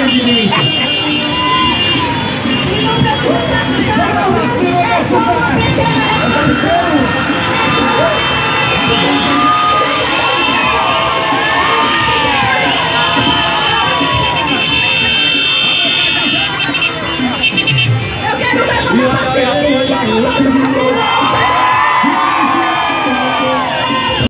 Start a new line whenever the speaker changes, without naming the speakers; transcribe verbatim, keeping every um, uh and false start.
presidência.
E não precisa se assustar, não. É só uma pequena ressalva. Eu quero ver como você